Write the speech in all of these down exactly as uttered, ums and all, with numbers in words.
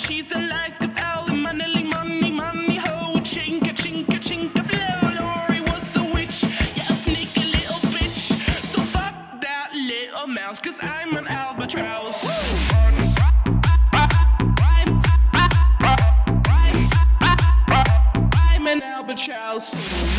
she's a like a owl, money, money, money, ho, chinka, chinka, chinka, blow. Lori was a witch, yeah, a sneaky little bitch. So fuck that little mouse, cause I'm an albatross. I'm an albatross.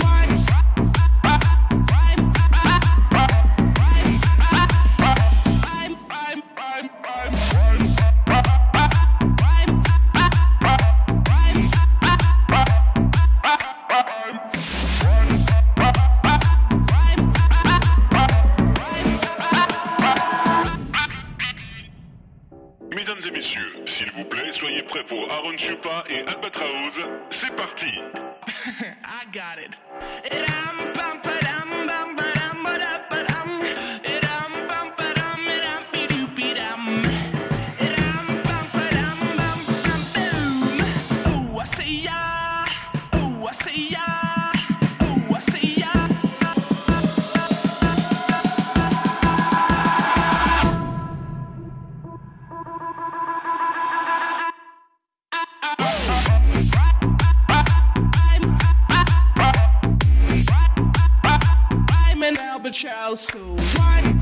Mesdames et messieurs, s'il vous plaît, soyez prêts pour Aaron Chupa et Albatraoz. C'est parti. I got it. Ram, pam, padam, bam, badam, badam, ram, pam, padam, ram, be-doo, dam. Ram, pam, padam, bam, bam, boom. Oh, I say ya. Oh, I say ya. Oh, I say ya. I'm an albatross, so why?